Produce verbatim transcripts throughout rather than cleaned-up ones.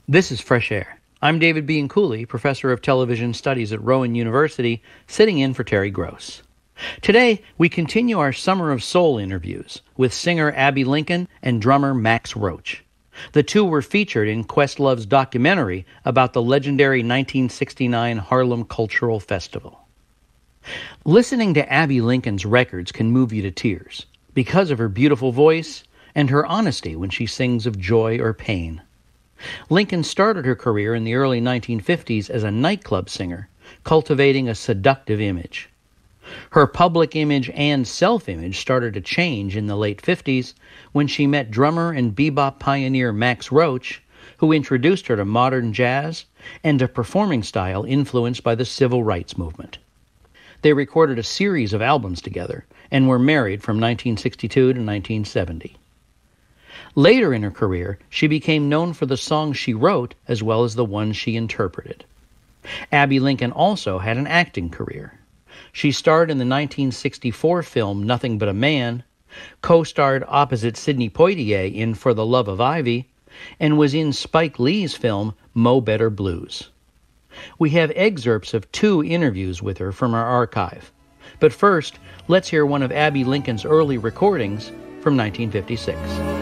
This is Fresh Air. I'm David Bianculli, professor of television studies at Rowan University, sitting in for Terry Gross. Today, we continue our Summer of Soul interviews with singer Abbey Lincoln and drummer Max Roach. The two were featured in Questlove's documentary about the legendary nineteen sixty-nine Harlem Cultural Festival. Listening to Abbey Lincoln's records can move you to tears because of her beautiful voice and her honesty when she sings of joy or pain. Lincoln started her career in the early nineteen fifties as a nightclub singer, cultivating a seductive image. Her public image and self-image started to change in the late fifties when she met drummer and bebop pioneer Max Roach, who introduced her to modern jazz and a performing style influenced by the civil rights movement. They recorded a series of albums together and were married from nineteen sixty-two to nineteen seventy. Later in her career, she became known for the songs she wrote as well as the ones she interpreted. Abbey Lincoln also had an acting career. She starred in the nineteen sixty-four film Nothing But a Man, co-starred opposite Sidney Poitier in For the Love of Ivy, and was in Spike Lee's film Mo Better Blues. We have excerpts of two interviews with her from our archive. But first, let's hear one of Abbey Lincoln's early recordings from nineteen fifty-six.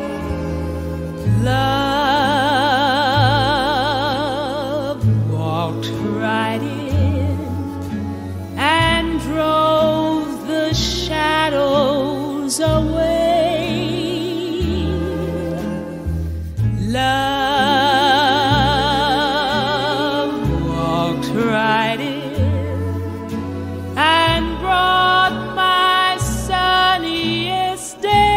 Love walked right in and drove the shadows away. Love walked right in and brought my sunniest day.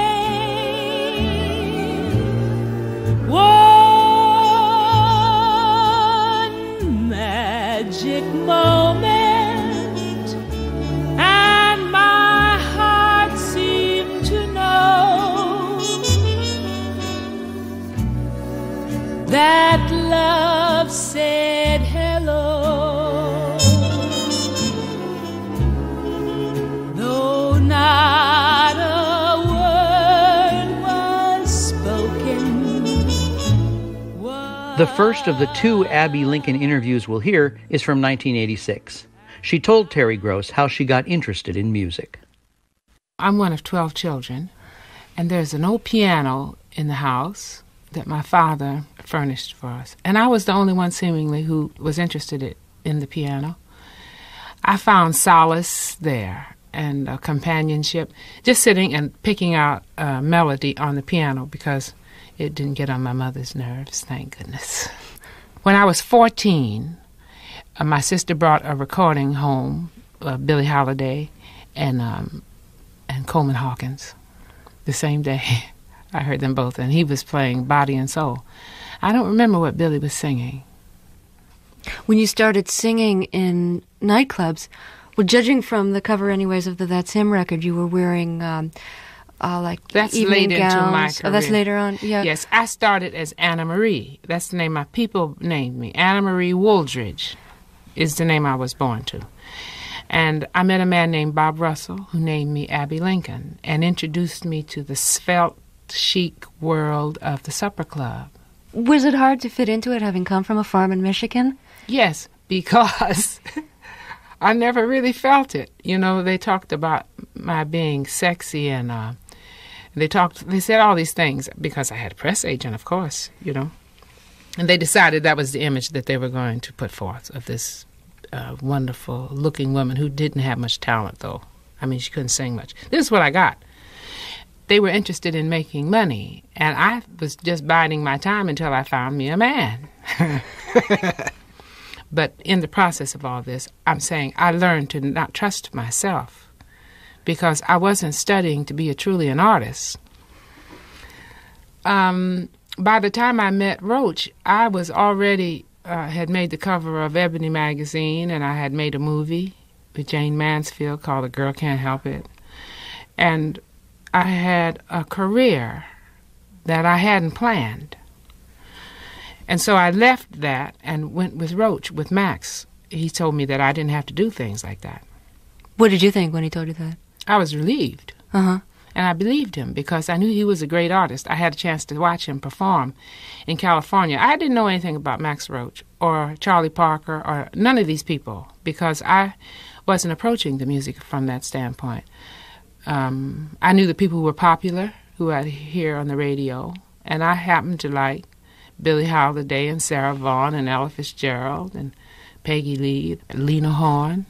One magic moment, and my heart seemed to know that love said hello, though not a word was spoken. The first of the two Abbey Lincoln interviews we'll hear is from nineteen eighty-six. She told Terry Gross how she got interested in music. I'm one of twelve children, and there's an old piano in the house that my father furnished for us. And I was the only one, seemingly, who was interested in the piano. I found solace there and uh, companionship, just sitting and picking out a melody on the piano because it didn't get on my mother's nerves, thank goodness. When I was fourteen, uh, my sister brought a recording home, uh, Billie Holiday and, um, and Coleman Hawkins, the same day. I heard them both, and he was playing Body and Soul. I don't remember what Billy was singing. When you started singing in nightclubs, well, judging from the cover anyways of the That's Him record, you were wearing, um, uh, like, that's evening late gowns. Into my career. Oh, that's later on? Yeah. Yes, I started as Anna Marie. That's the name my people named me. Anna Marie Wooldridge is the name I was born to. And I met a man named Bob Russell who named me Abbey Lincoln and introduced me to the svelte, chic world of the supper club. Was it hard to fit into it, having come from a farm in Michigan? Yes, because I never really felt it. You know, they talked about my being sexy, and uh, they talked. They said all these things because I had a press agent, of course, you know. And they decided that was the image that they were going to put forth of this uh, wonderful-looking woman who didn't have much talent, though. I mean, she couldn't sing much. This is what I got. They were interested in making money, and I was just biding my time until I found me a man. But in the process of all this, I'm saying I learned to not trust myself because I wasn't studying to be a truly an artist. Um, by the time I met Roach, I was already, uh, had made the cover of Ebony magazine, and I had made a movie with Jane Mansfield called A Girl Can't Help It. And I had a career that I hadn't planned. And so I left that and went with Roach, with Max. He told me that I didn't have to do things like that. What did you think when he told you that? I was relieved. Uh-huh. And I believed him because I knew he was a great artist. I had a chance to watch him perform in California. I didn't know anything about Max Roach or Charlie Parker or none of these people because I wasn't approaching the music from that standpoint. Um, I knew the people who were popular, who I'd hear on the radio, and I happened to like Billie Holiday and Sarah Vaughan and Ella Fitzgerald and Peggy Lee, Lena Horne.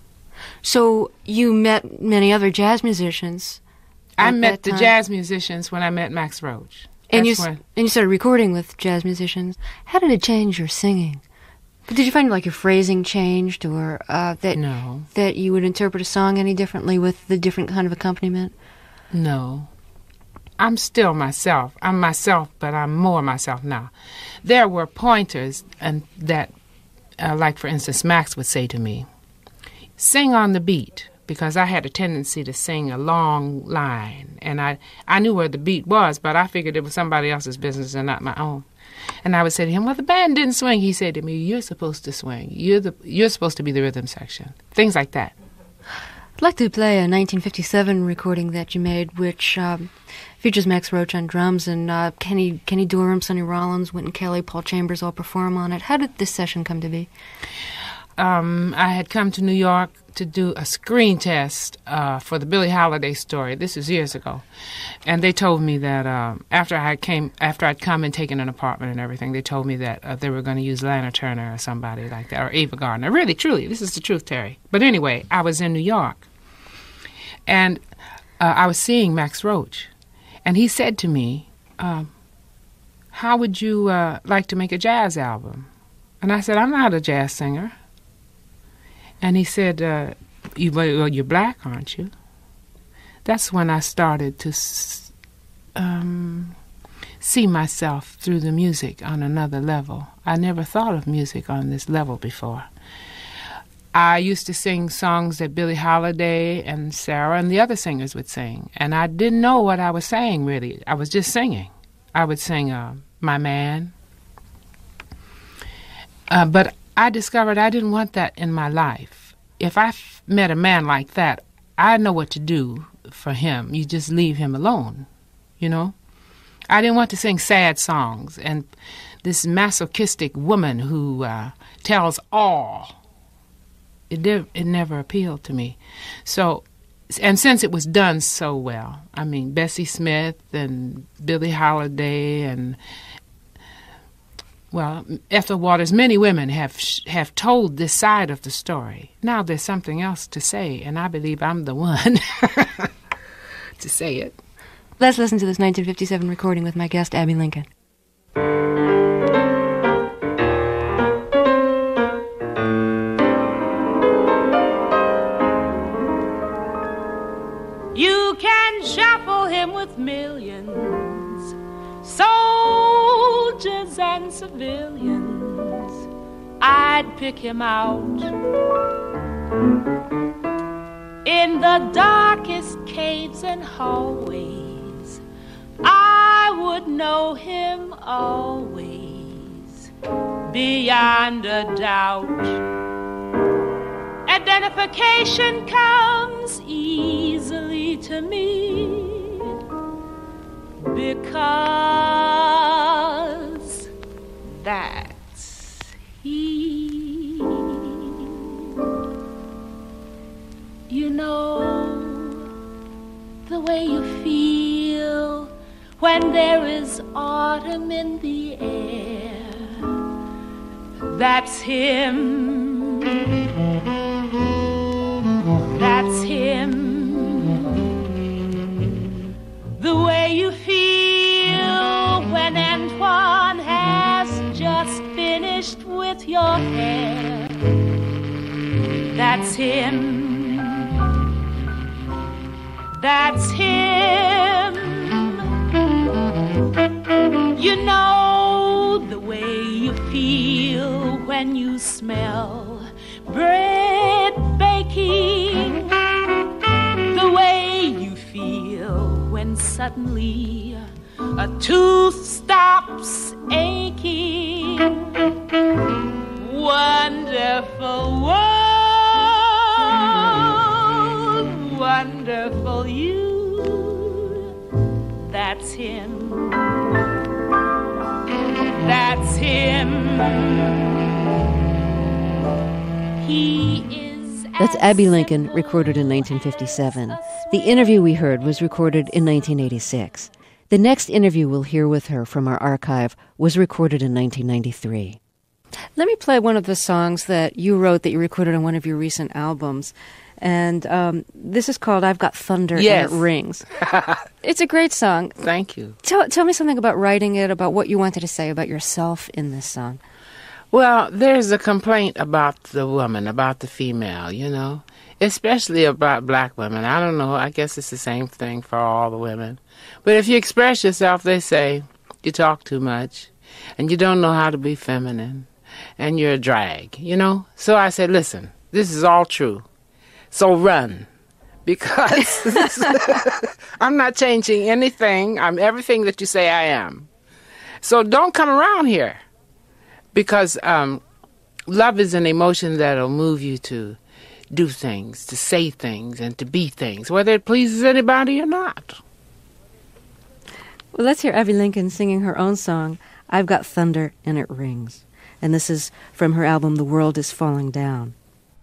So you met many other jazz musicians. I at met that the time. jazz musicians when I met Max Roach. And you, That's s- when- and you started recording with jazz musicians. How did it change your singing? But did you find like your phrasing changed, or uh, that No. that you would interpret a song any differently with the different kind of accompaniment? No. I'm still myself. I'm myself, but I'm more myself now. There were pointers and that, uh, like for instance, Max would say to me, sing on the beat, because I had a tendency to sing a long line. And I, I knew where the beat was, but I figured it was somebody else's business and not my own. And I would say to him, well, the band didn't swing. He said to me, you're supposed to swing. You're, the, you're supposed to be the rhythm section. Things like that. I'd like to play a nineteen fifty-seven recording that you made, which um, features Max Roach on drums and uh, Kenny Kenny Dorham, Sonny Rollins, Wynton Kelly, Paul Chambers all perform on it. How did this session come to be? Um, I had come to New York to do a screen test uh, for the Billie Holiday story. This was years ago, and they told me that uh, after I came, after I'd come and taken an apartment and everything, they told me that uh, they were going to use Lana Turner or somebody like that, or Ava Gardner. Really, truly, this is the truth, Terry. But anyway, I was in New York, and uh, I was seeing Max Roach, and he said to me, um, "How would you uh, like to make a jazz album?" And I said, "I'm not a jazz singer." And he said, uh, you, well, you're black, aren't you? That's when I started to s- um, see myself through the music on another level. I never thought of music on this level before. I used to sing songs that Billie Holiday and Sarah and the other singers would sing, and I didn't know what I was saying, really. I was just singing. I would sing uh, My Man. Uh, but I discovered I didn't want that in my life. If I f- met a man like that, I know what to do for him. You just leave him alone, you know? I didn't want to sing sad songs and this masochistic woman who uh, tells all. It, de- it never appealed to me. So, and since it was done so well, I mean, Bessie Smith and Billie Holiday and well, Ethel Waters, many women have have told this side of the story. Now there's something else to say, and I believe I'm the one to say it. Let's listen to this nineteen fifty-seven recording with my guest, Abbey Lincoln. You can shuffle him with millions, soldiers and civilians. I'd pick him out in the darkest caves and hallways. I would know him always, beyond a doubt. Identification comes easily to me because that's he. You know the way you feel when there is autumn in the air. That's him. That's him. The way you feel when Antoine has just finished with your hair. That's him. That's him. You know the way you feel when you smell bread baking. The way you feel when suddenly a tooth stops aching. Wonderful world, wonderful you. him. That's him. He is. That's Abbey Lincoln, recorded in nineteen fifty-seven. The interview we heard was recorded in nineteen eighty-six. The next interview we'll hear with her from our archive was recorded in nineteen ninety-three. Let me play one of the songs that you wrote that you recorded on one of your recent albums. And um, this is called I've Got Thunder Yes. and It Rings. It's a great song. Thank you. Tell, tell me something about writing it, about what you wanted to say about yourself in this song. Well, there's a complaint about the woman, about the female, you know, especially about black women. I don't know. I guess it's the same thing for all the women. But if you express yourself, they say you talk too much and you don't know how to be feminine and you're a drag, you know. So I said, listen, this is all true. So run, because I'm not changing anything. I'm everything that you say I am. So don't come around here, because um, love is an emotion that'll move you to do things, to say things, and to be things, whether it pleases anybody or not. Well, let's hear Abbey Lincoln singing her own song, I've Got Thunder and It Rings. And this is from her album, The World is Falling Down.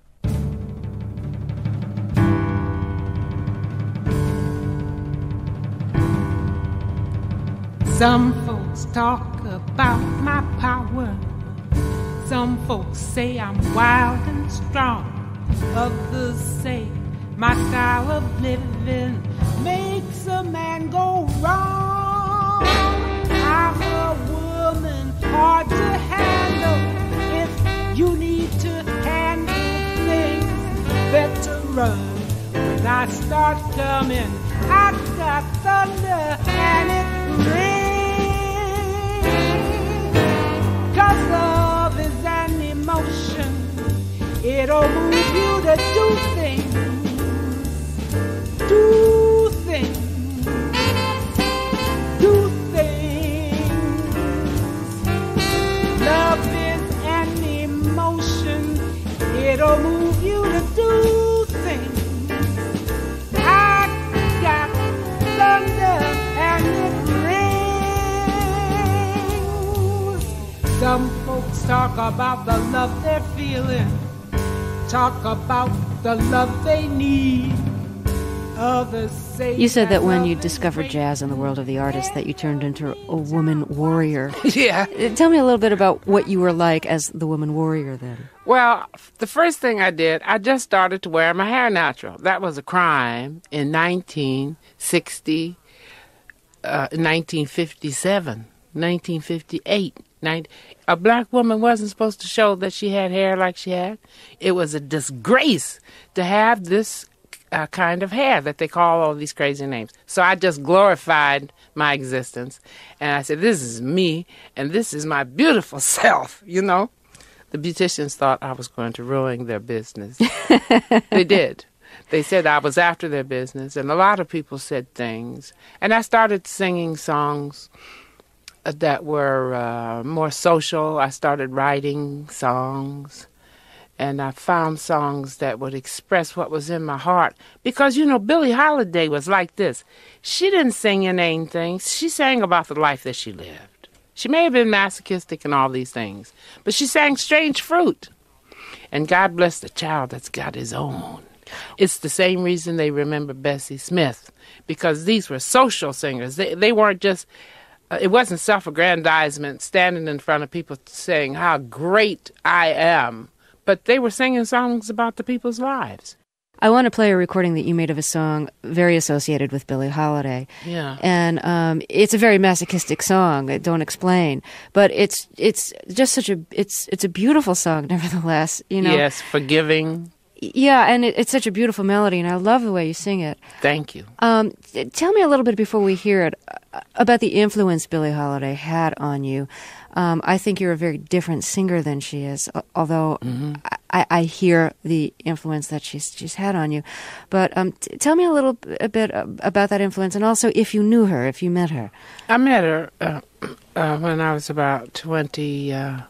Some folks talk about my power. Some folks say I'm wild and strong. Others say my style of living makes a man go wrong. I'm a woman hard to handle. If you need to handle things, better run. When I start coming, I got thunder and it rings. 'Cause love is an emotion. It'll move you to do things, do things, do things. Love is an emotion. It'll move you to do things. I got thunder and it rings. Some folks talk about the love they're feeling, talk about the love they need. Others say You said that when love you is discovered great. jazz and the world of the artist that you turned into a woman warrior. Yeah. Uh, Tell me a little bit about what you were like as the woman warrior then. Well, the first thing I did, I just started to wear my hair natural. That was a crime in nineteen sixty, uh, nineteen fifty-seven, nineteen fifty-eight. Nine, a black woman wasn't supposed to show that she had hair like she had. It was a disgrace to have this uh, kind of hair that they call all these crazy names. So I just glorified my existence. And I said, this is me, and this is my beautiful self, you know. The beauticians thought I was going to ruin their business. They did. They said I was after their business, and a lot of people said things. And I started singing songs that were uh, more social. I started writing songs, and I found songs that would express what was in my heart. Because, you know, Billie Holiday was like this. She didn't sing inane things. She sang about the life that she lived. She may have been masochistic and all these things, but she sang Strange Fruit. And God bless the child that's got his own. It's the same reason they remember Bessie Smith, because these were social singers. They, they weren't just... Uh, it wasn't self-aggrandizement, standing in front of people saying how great I am, but they were singing songs about the people's lives. I want to play a recording that you made of a song very associated with Billie Holiday. Yeah. And um, it's a very masochistic song, I don't explain. But it's it's just such a it's it's a beautiful song nevertheless, you know. Yes, forgiving. Yeah, and it, it's such a beautiful melody, and I love the way you sing it. Thank you. Um, t- tell me a little bit before we hear it uh, about the influence Billie Holiday had on you. Um, I think you're a very different singer than she is, uh, although Mm-hmm. I, I hear the influence that she's she's had on you. But um, t- tell me a little b- a bit uh, about that influence, and also if you knew her, if you met her. I met her uh, uh, when I was about twenty-three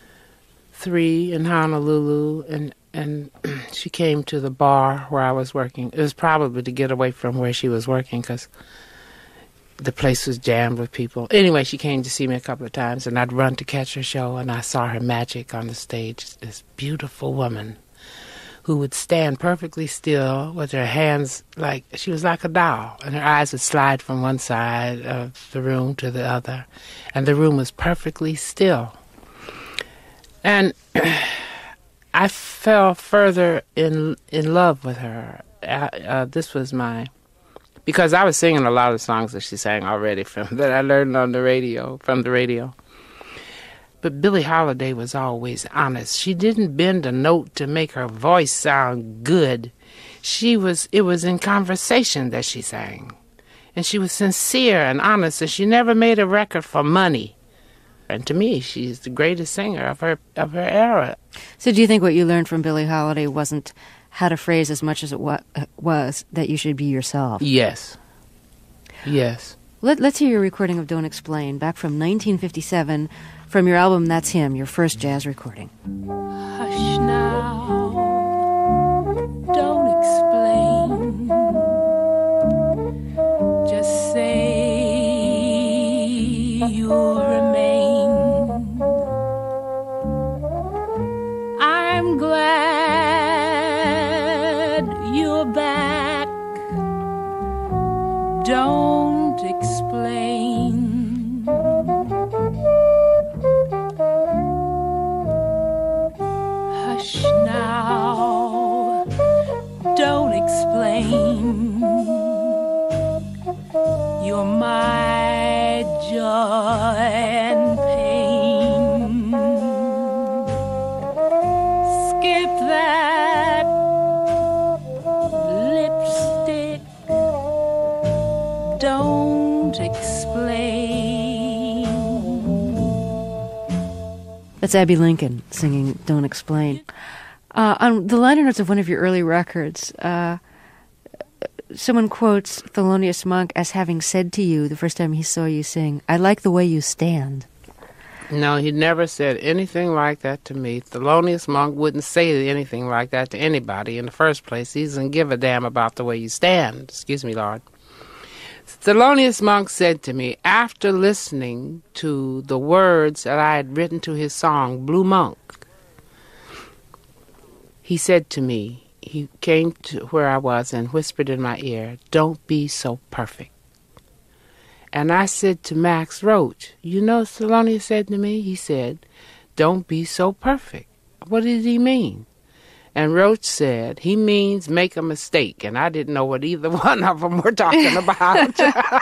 in Honolulu, and and she came to the bar where I was working. It was probably to get away from where she was working, because the place was jammed with people. Anyway, she came to see me a couple of times, and I'd run to catch her show, and I saw her magic on the stage. This beautiful woman who would stand perfectly still with her hands like, she was like a doll, and her eyes would slide from one side of the room to the other, and the room was perfectly still. And I fell further in in love with her. Uh, uh, this was my, because I was singing a lot of songs that she sang already from that I learned on the radio, from the radio. But Billie Holiday was always honest. She didn't bend a note to make her voice sound good. She was, it was in conversation that she sang. And she was sincere and honest, and she never made a record for money. And to me, she's the greatest singer of her of her era. So do you think what you learned from Billie Holiday wasn't how to phrase as much as it wa- was that you should be yourself? Yes. Yes. Let, let's hear your recording of Don't Explain, back from nineteen fifty-seven, from your album That's Him, your first jazz recording. Hush now, don't explain. Just say you'll remain. I'm glad you're back. Don't explain. Hush now, don't explain. You're my joy and pain. Skip that lipstick. Don't explain. That's Abbey Lincoln singing Don't Explain. Uh, on the liner notes of one of your early records, uh, someone quotes Thelonious Monk as having said to you the first time he saw you sing, "I like the way you stand." No, he never said anything like that to me. Thelonious Monk wouldn't say anything like that to anybody in the first place. He doesn't give a damn about the way you stand. Excuse me, Lord. Thelonious Monk said to me, after listening to the words that I had written to his song, Blue Monk, he said to me, he came to where I was and whispered in my ear, "Don't be so perfect." And I said to Max Roach, you know what Thelonious said to me? He said, "Don't be so perfect." What did he mean? And Roach said, he means make a mistake. And I didn't know what either one of them were talking about.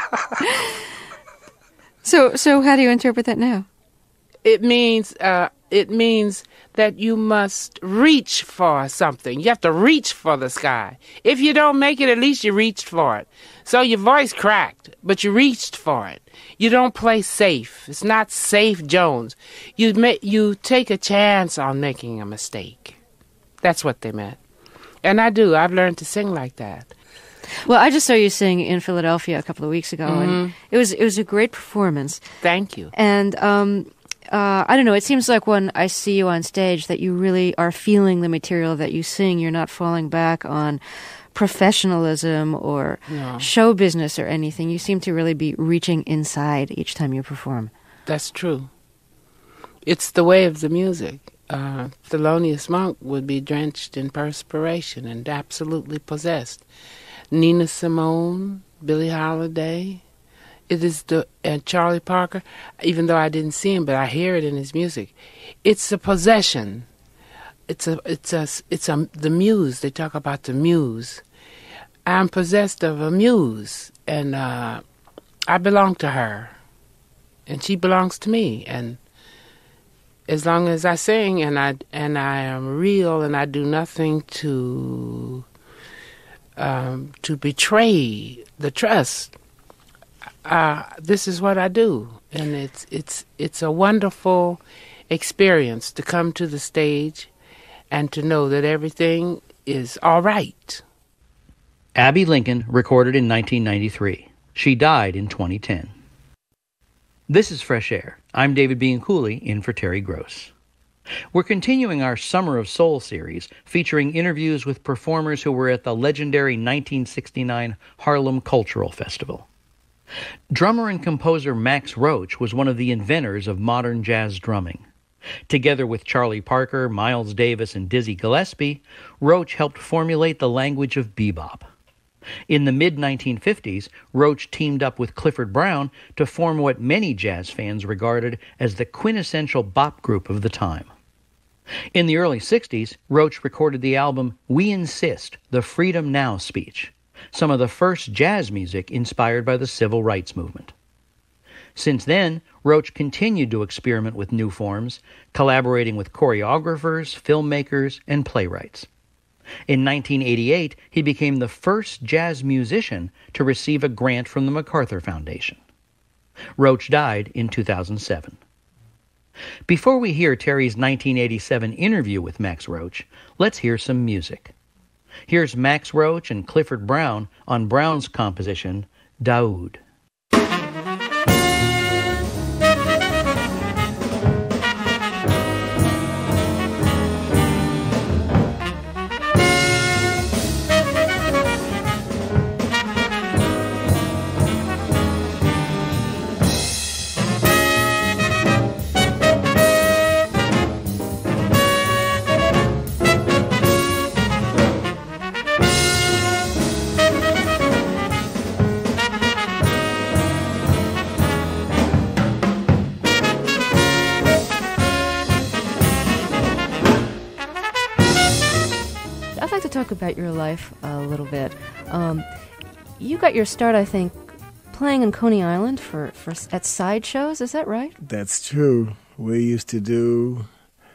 So, so how do you interpret that now? It means, uh, it means that you must reach for something. You have to reach for the sky. If you don't make it, at least you reached for it. So your voice cracked, but you reached for it. You don't play safe. It's not safe Jones. You ma- you take a chance on making a mistake. That's what they meant. And I do. I've learned to sing like that. Well, I just saw you sing in Philadelphia a couple of weeks ago, Mm-hmm. and it was it was a great performance. Thank you. And um, uh, I don't know, it seems like when I see you on stage that you really are feeling the material that you sing. You're not falling back on professionalism or No. show business or anything. You seem to really be reaching inside each time you perform. That's true. It's the way of the music. Uh, Thelonious Monk would be drenched in perspiration and absolutely possessed. Nina Simone, Billie Holiday, it is the and Charlie Parker. Even though I didn't see him, but I hear it in his music. It's a possession. It's a it's a it's a the muse. They talk about the muse. I'm possessed of a muse, and uh, I belong to her, and she belongs to me, and. As long as I sing and I and I am real and I do nothing to um, to betray the trust, uh, this is what I do, and it's it's it's a wonderful experience to come to the stage and to know that everything is all right. Abbey Lincoln recorded in nineteen ninety-three. She died in twenty ten. This is Fresh Air. I'm David Bean Cooley, in for Terry Gross. We're continuing our Summer of Soul series, featuring interviews with performers who were at the legendary nineteen sixty-nine Harlem Cultural Festival. Drummer and composer Max Roach was one of the inventors of modern jazz drumming. Together with Charlie Parker, Miles Davis, and Dizzy Gillespie, Roach helped formulate the language of bebop. In the mid nineteen fifties, Roach teamed up with Clifford Brown to form what many jazz fans regarded as the quintessential bop group of the time. In the early sixties, Roach recorded the album We Insist, the Freedom Now speech, some of the first jazz music inspired by the civil rights movement. Since then, Roach continued to experiment with new forms, collaborating with choreographers, filmmakers, and playwrights. In nineteen eighty-eight, he became the first jazz musician to receive a grant from the MacArthur Foundation. Roach died in two thousand seven. Before we hear Terry's nineteen eighty-seven interview with Max Roach, let's hear some music. Here's Max Roach and Clifford Brown on Brown's composition, Daoud. Talk about your life a little bit. Um, you got your start, I think, playing in Coney Island for, for at sideshows. Is that right? That's true. We used to do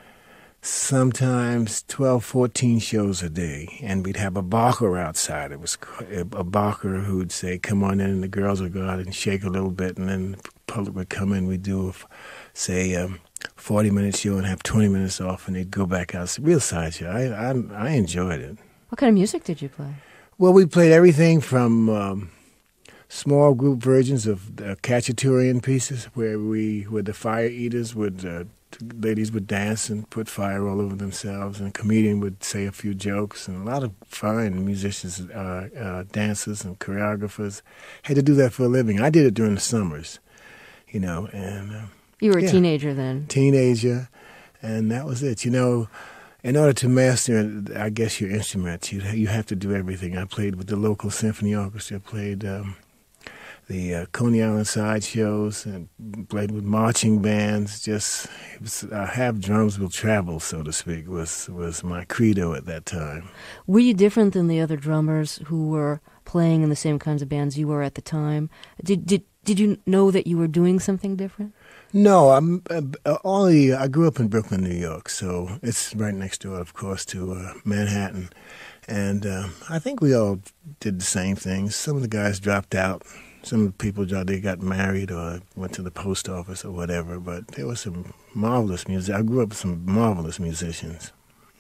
sometimes twelve, fourteen shows a day, and we'd have a barker outside. It was a barker who'd say, come on in, and the girls would go out and shake a little bit, and then the public would come in. We'd do, say, um, forty-minute show and have twenty minutes off, and they'd go back out. It's a real sideshow. I, I, I enjoyed it. What kind of music did you play? Well, we played everything from um, small group versions of uh, Cacciaturian pieces, where we, where the fire eaters would, uh, ladies would dance and put fire all over themselves, and a comedian would say a few jokes, and a lot of fine musicians, uh, uh, dancers and choreographers had to do that for a living. I did it during the summers, you know, and uh, you were a yeah, teenager then. Teenager, and that was it, you know. In order to master, I guess, your instruments, you you have to do everything. I played with the local symphony orchestra, played um, the uh, Coney Island sideshows, and played with marching bands. Just it was, uh, have drums will travel, so to speak, was was my credo at that time. Were you different than the other drummers who were playing in the same kinds of bands you were at the time? Did did did you know that you were doing something different? No, I'm uh, only. I grew up in Brooklyn, New York, so it's right next door, of course, to uh, Manhattan, and uh, I think we all did the same things. Some of the guys dropped out. Some of the people they got married or went to the post office or whatever. But there was some marvelous music. I grew up with some marvelous musicians.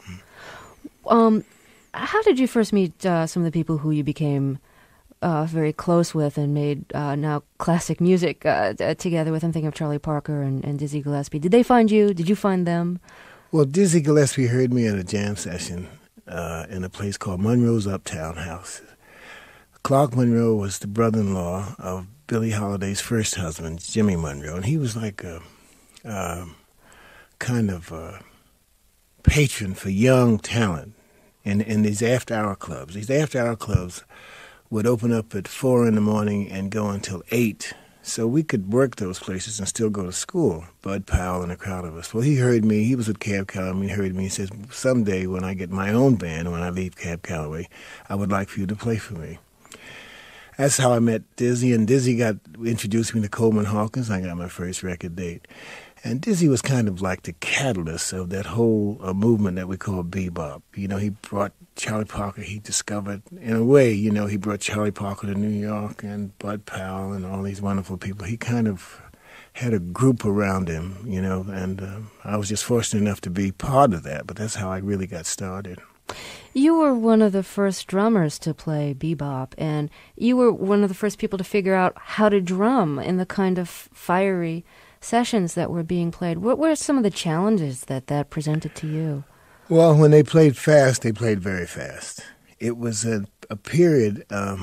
Um, how did you first meet uh, some of the people who you became Uh, very close with and made uh, now classic music uh, t- together with? I'm thinking of Charlie Parker and, and Dizzy Gillespie. Did they find you? Did you find them? Well, Dizzy Gillespie heard me at a jam session uh, in a place called Monroe's Uptown House. Clark Monroe was the brother-in-law of Billie Holiday's first husband, Jimmy Monroe, and he was like a, a kind of a patron for young talent in, in these after-hour clubs. These after-hour clubs would open up at four in the morning and go until eight. So we could work those places and still go to school. Bud Powell and a crowd of us. Well, he heard me. He was with Cab Calloway. He heard me. He says, someday when I get my own band, when I leave Cab Calloway, I would like for you to play for me. That's how I met Dizzy, and Dizzy got introduced me to Coleman Hawkins. I got my first record date. And Dizzy was kind of like the catalyst of that whole uh, movement that we call bebop. You know, he brought Charlie Parker, he discovered, in a way, you know, he brought Charlie Parker to New York and Bud Powell and all these wonderful people. He kind of had a group around him, you know, and uh, I was just fortunate enough to be part of that, but that's how I really got started. You were one of the first drummers to play bebop, and you were one of the first people to figure out how to drum in the kind of fiery sessions that were being played. What were some of the challenges that that presented to you? Well, when they played fast, they played very fast. It was a, a period um,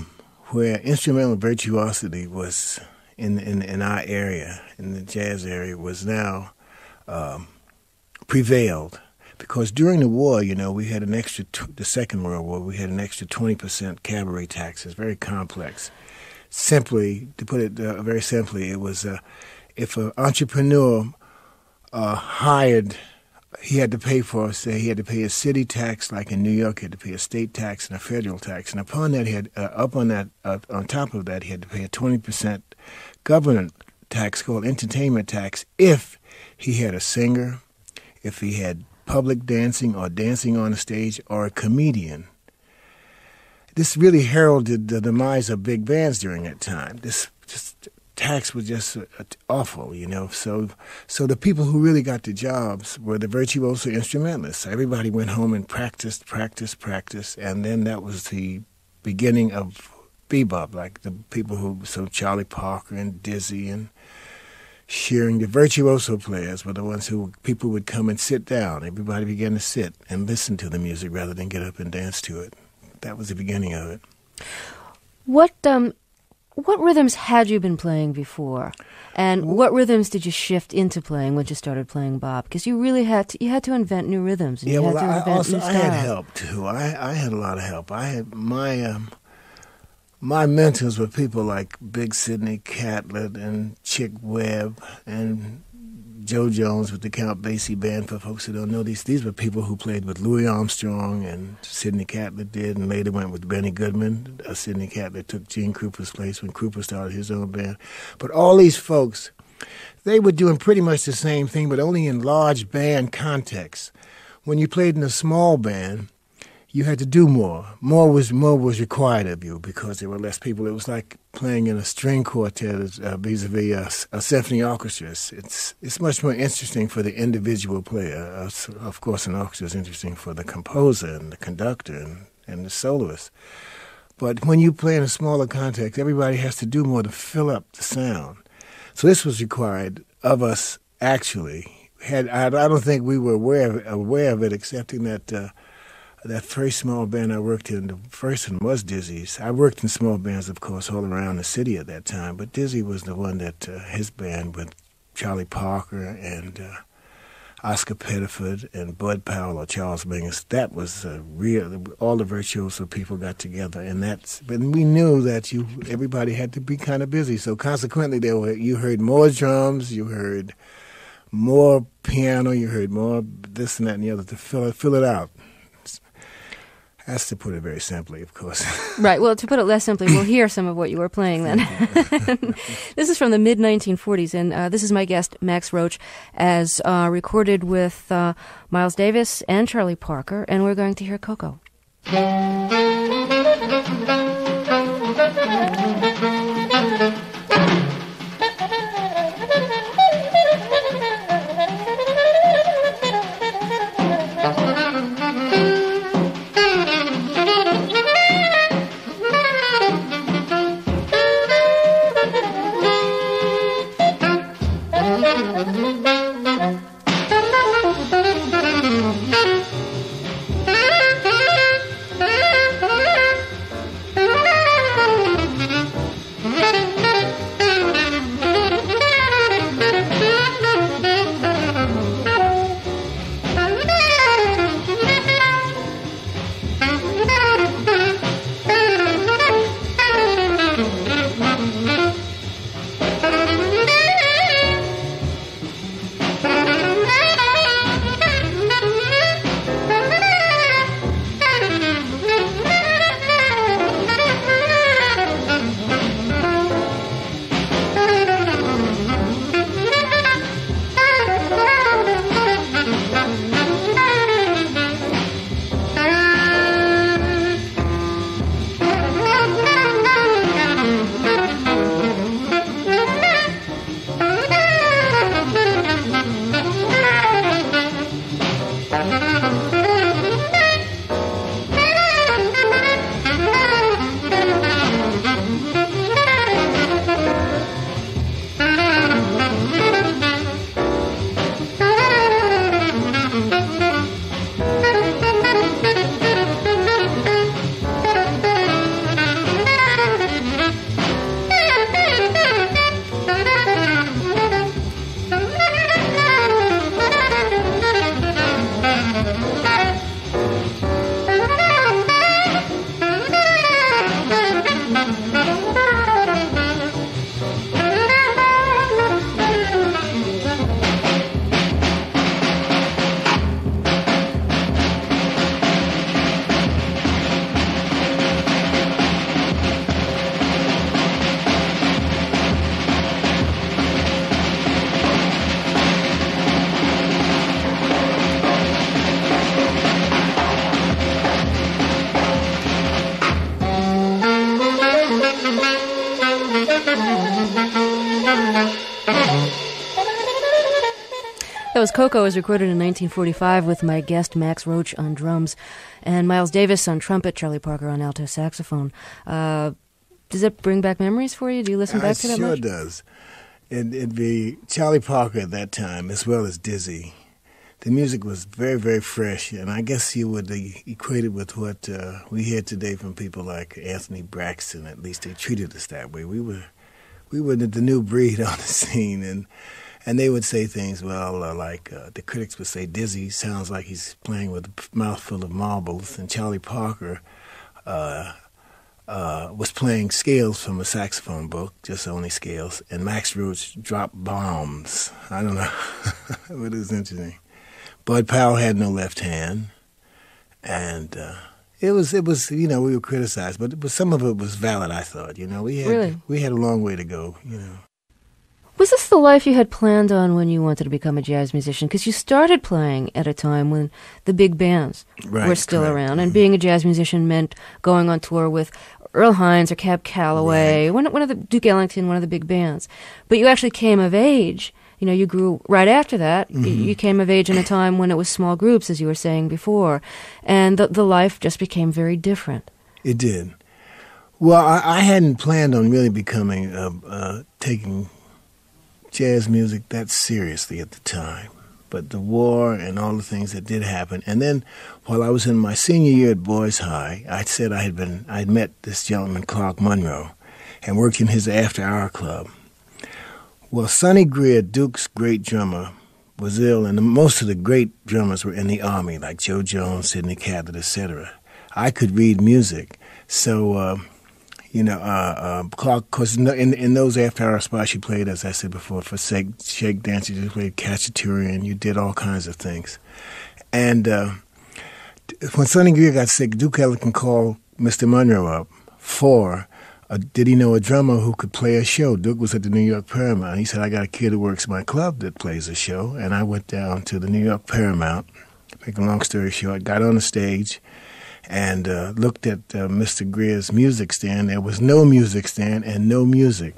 where instrumental virtuosity was in in in our area, in the jazz area, was now um, prevailed. Because during the war, you know, we had an extra, t- the Second World War, we had an extra twenty percent cabaret taxes, very complex. Simply, to put it uh, very simply, it was uh, if an entrepreneur uh, hired, he had to pay for, say, he had to pay a city tax, like in New York, he had to pay a state tax and a federal tax. And upon that, he had, uh, up on that, uh, on top of that, he had to pay a twenty percent government tax called entertainment tax if he had a singer, if he had public dancing or dancing on the stage, or a comedian. This really heralded the demise of big bands during that time. This just tax was just uh, awful, you know. So, so the people who really got the jobs were the virtuoso instrumentalists. Everybody went home and practiced, practiced, practiced, and then that was the beginning of bebop, like the people who, so Charlie Parker and Dizzy and Shearing, the virtuoso players were the ones who people would come and sit down. Everybody began to sit and listen to the music rather than get up and dance to it. That was the beginning of it. What um, what rhythms had you been playing before, and what rhythms did you shift into playing when you started playing bop? Because you really had to, you had to invent new rhythms. And yeah, you well, had to I invent also new I had styles. help too. I I had a lot of help. I had my um, my mentors were people like Big Sidney Catlett and Chick Webb and Joe Jones with the Count Basie Band. For folks who don't know, these these were people who played with Louis Armstrong, and Sidney Catlett did, and later went with Benny Goodman. Uh, Sidney Catlett took Gene Krupa's place when Krupa started his own band. But all these folks, they were doing pretty much the same thing, but only in large band contexts. When you played in a small band, you had to do more. More was more was required of you because there were less people. It was like playing in a string quartet uh, vis-a-vis a, a symphony orchestra. It's it's much more interesting for the individual player. Uh, so of course, an orchestra is interesting for the composer and the conductor and, and the soloist. But when you play in a smaller context, everybody has to do more to fill up the sound. So this was required of us. Actually, had I, I don't think we were aware of, aware of it, excepting that. Uh, That first small band I worked in, the first one was Dizzy's. I worked in small bands, of course, all around the city at that time, but Dizzy was the one that, uh, his band with Charlie Parker and uh, Oscar Pettiford and Bud Powell or Charles Mingus, that was uh, real. All the virtuoso people got together, and that's. But we knew that you everybody had to be kind of busy, so consequently, there were you heard more drums, you heard more piano, you heard more this and that and the other to fill it, fill it out. That's to put it very simply, of course. Right. Well, to put it less simply, we'll hear some of what you were playing then. This is from the mid nineteen forties, and uh, this is my guest, Max Roach, as uh, recorded with uh, Miles Davis and Charlie Parker, and we're going to hear Coco. Thank you. That was Coco, was recorded in nineteen forty-five with my guest Max Roach on drums and Miles Davis on trumpet, Charlie Parker on alto saxophone. Uh, does it bring back memories for you? Do you listen back it to that sure much? does. It, it'd be Charlie Parker at that time, as well as Dizzy. The music was very, very fresh, and I guess you would equate it with what uh, we hear today from people like Anthony Braxton. At least they treated us that way. We were, we were the new breed on the scene, and and they would say things, well, uh, like uh, the critics would say, Dizzy sounds like he's playing with a mouthful of marbles, and Charlie Parker uh, uh, was playing scales from a saxophone book, just only scales, and Max Roach dropped bombs. I don't know, but it was interesting. Bud Powell had no left hand, and uh, it was it was you know we were criticized, but, but some of it was valid. I thought you know we had really? we had a long way to go. You know, was this the life you had planned on when you wanted to become a jazz musician? Because you started playing at a time when the big bands right, were still correct. around, and mm-hmm. being a jazz musician meant going on tour with Earl Hines or Cab Calloway, right. one one of the Duke Ellington, one of the big bands. But you actually came of age. You know, you grew right after that. Mm-hmm. You came of age in a time when it was small groups, as you were saying before, and the, the life just became very different. It did. Well, I, I hadn't planned on really becoming, uh, uh, taking jazz music that seriously at the time. But the war and all the things that did happen. And then while I was in my senior year at Boys High, I said I had been, I had met this gentleman, Clark Monroe, and worked in his after-hour club. Well, Sonny Greer, Duke's great drummer, was ill, and most of the great drummers were in the Army, like Joe Jones, Sidney Catlett, et cetera. I could read music, so, uh, you know, uh, uh, Clark, because in, in those after-hour spots you played, as I said before, for shake, shake dance, you played Cacciaturian, you did all kinds of things. And uh, when Sonny Greer got sick, Duke Ellington called Mister Monroe up for... Uh, did he know a drummer who could play a show? Duke was at the New York Paramount. He said, I got a kid who works at my club that plays a show. And I went down to the New York Paramount, make a long story short, got on the stage and uh, looked at uh, Mister Greer's music stand. There was no music stand and no music.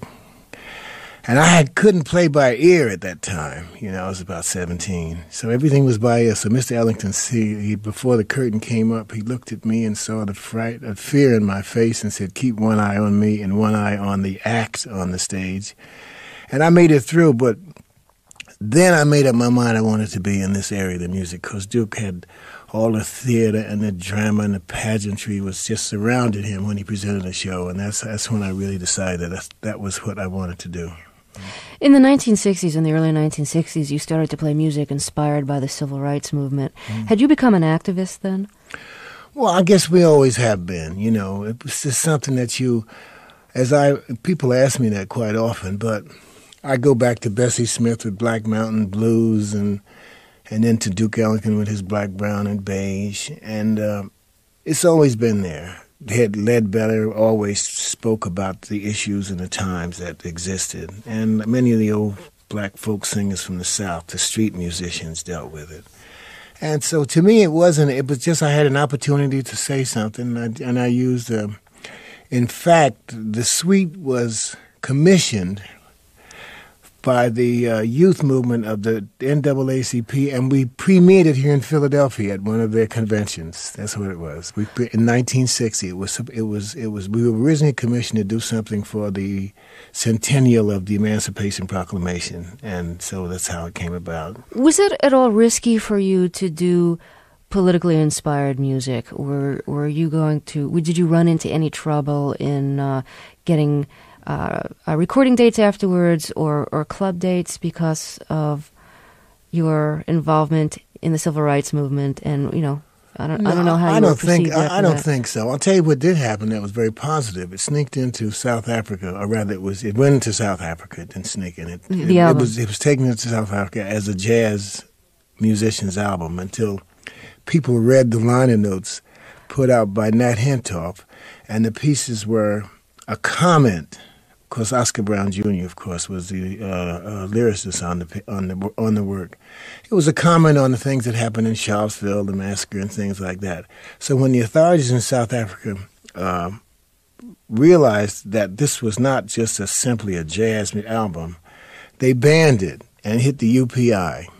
And I had, couldn't play by ear at that time. You know, I was about seventeen. So everything was by ear. So Mister Ellington, see, he, before the curtain came up, he looked at me and saw the fright, the fear in my face and said, keep one eye on me and one eye on the act on the stage. And I made it through, but then I made up my mind I wanted to be in this area of the music because Duke had all the theater and the drama and the pageantry was just surrounded him when he presented a show. And that's, that's when I really decided that that was what I wanted to do. In the nineteen sixties, in the early nineteen sixties, you started to play music inspired by the civil rights movement. Mm. Had you become an activist then? Well, I guess we always have been. You know, it was just something that you, as I, people ask me that quite often, but I go back to Bessie Smith with Black Mountain Blues and and then to Duke Ellington with his Black, Brown, and Beige. And uh, it's always been there. Head Ledbetter always spoke about the issues and the times that existed. And many of the old black folk singers from the South, the street musicians, dealt with it. And so to me, it wasn't, it was just I had an opportunity to say something, and I, and I used, uh, in fact, the suite was commissioned by the uh, youth movement of the N double A C P, and we premiered it here in Philadelphia at one of their conventions. That's what it was. We in nineteen sixty. It was it was it was. We were originally commissioned to do something for the centennial of the Emancipation Proclamation, and so that's how it came about. Was it at all risky for you to do politically inspired music, or were you going to? Did you run into any trouble in uh, getting Uh, uh, recording dates afterwards or, or club dates because of your involvement in the civil rights movement? And, you know, I don't, no, I don't know how I you don't were perceived think, I, I don't that. think so. I'll tell you what did happen that was very positive. It sneaked into South Africa, or rather it was, it went into South Africa. It didn't sneak in. It, the it, album. it, was, it was taken into South Africa as a jazz musician's album until people read the liner notes put out by Nat Hentoff, and the pieces were a comment. Of course, Oscar Brown Junior, of course, was the uh, uh, lyricist on the on the on the work. It was a comment on the things that happened in Charlottesville, the massacre, and things like that. So when the authorities in South Africa uh, realized that this was not just a, simply a jazz album, they banned it and hit the U P I.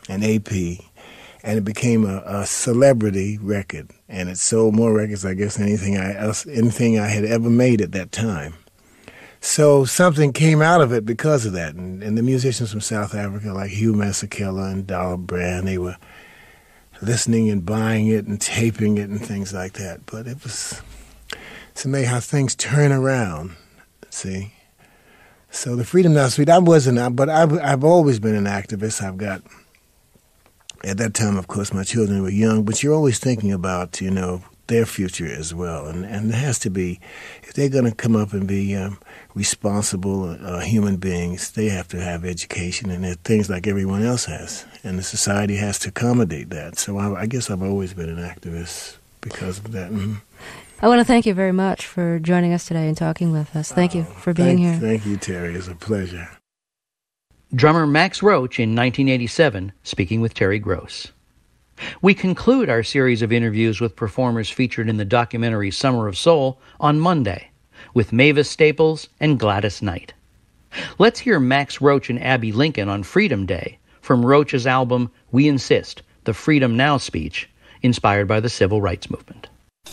an A P, and it became a, a celebrity record, and it sold more records, I guess, than anything I else, anything I had ever made at that time. So something came out of it because of that, and, and the musicians from South Africa, like Hugh Masekela and Dollar Brand, they were listening and buying it and taping it and things like that. But it was, it's amazing how things turn around, see? So the Freedom Now Suite, I wasn't, but I've, I've always been an activist. I've got, at that time, of course, my children were young, but you're always thinking about, you know, their future as well. And, and it has to be, if they're going to come up and be um, responsible uh, human beings, they have to have education and things like everyone else has. And the society has to accommodate that. So I, I guess I've always been an activist because of that. Mm-hmm. I want to thank you very much for joining us today and talking with us. Thank you for being thank, here. Thank you, Terry. It's a pleasure. Drummer Max Roach in nineteen eighty-seven, speaking with Terry Gross. We conclude our series of interviews with performers featured in the documentary Summer of Soul on Monday, with Mavis Staples and Gladys Knight. Let's hear Max Roach and Abbey Lincoln on Freedom Day from Roach's album We Insist, the Freedom Now speech, inspired by the civil rights movement.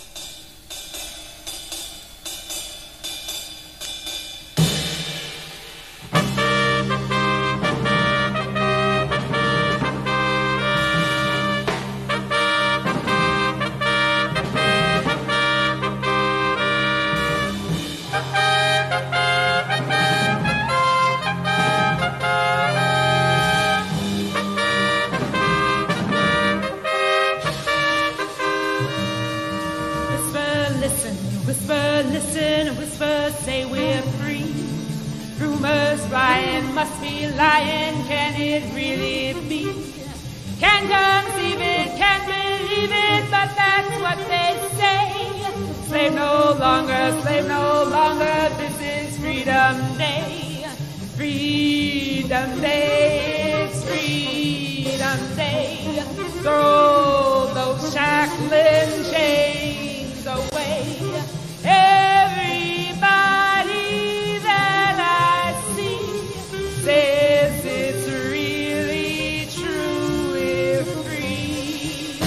Must be lying, can it really be? Can't conceive it, can't believe it, but that's what they say. Slave no longer, slave no longer, this is Freedom Day. Freedom Day, it's Freedom Day. Throw those shackling chains away. Everybody says it's really true if free.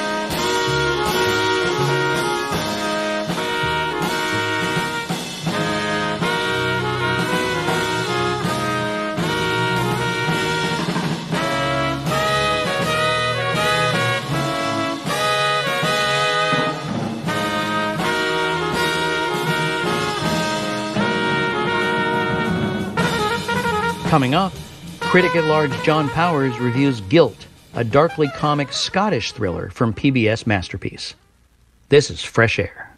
Coming up, critic at large John Powers reviews Guilt, a darkly comic Scottish thriller from P B S Masterpiece. This is Fresh Air.